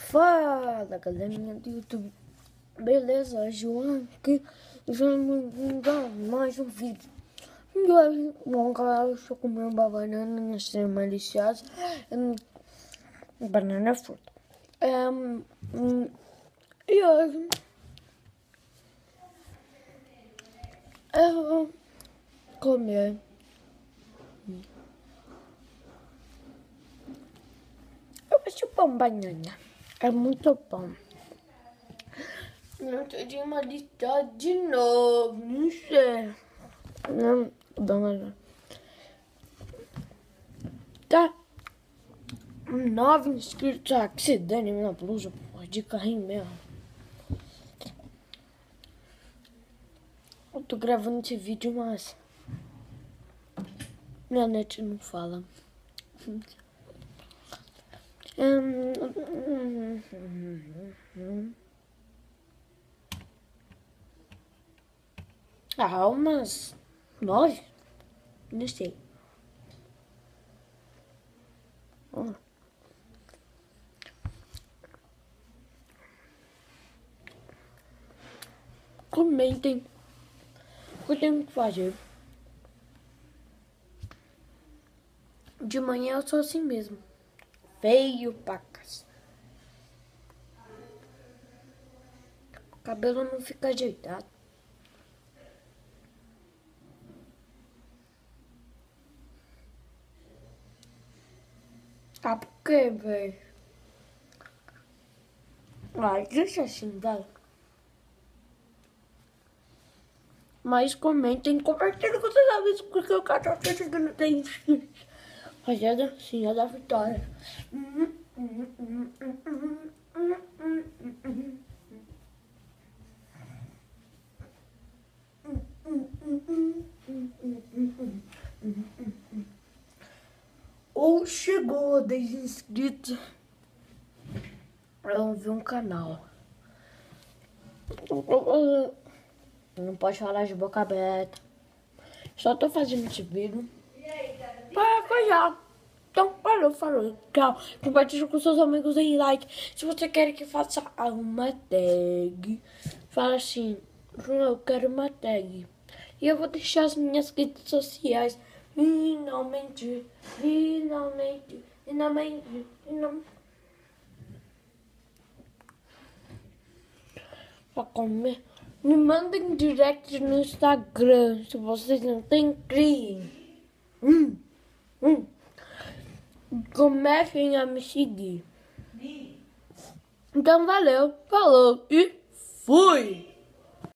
Fala galerinha do YouTube, beleza? João aqui, vamos dar mais um vídeo. E hoje, bom galera, eu estou comendo uma banana extremamente deliciosa, banana fruta. E hoje eu vou comer esse pão banana. É muito bom. Não tenho uma lista de novo, não sei. Não, dona. Tá 9 inscritos. Ah, que se dane minha blusa, porra, de carrinho mesmo. Eu tô gravando esse vídeo, mas minha net não fala. Umas 9? Não sei. Comentem o que eu tenho que fazer. De manhã eu sou assim mesmo. Feio, pacas. O cabelo não fica ajeitado. Ah, por que, velho? Ai, deixa assim, vai. Mas comentem, compartilhem com seus amigos, porque o canal tá chegando até inscritos. Rapaziada, sim, é da vitória. Ou chegou a 10 inscritos pra ver um canal. Não pode falar de boca aberta. Só tô fazendo esse vídeo para apoiar. Então, falou. Tchau. Compartilhe com seus amigos e like. Se você quer que faça uma tag, fala assim: eu quero uma tag. E eu vou deixar as minhas redes sociais. Finalmente. Pra comer. Me mandem direct no Instagram. Se vocês não têm, criem. Comecem a me seguir. Então valeu, falou e fui!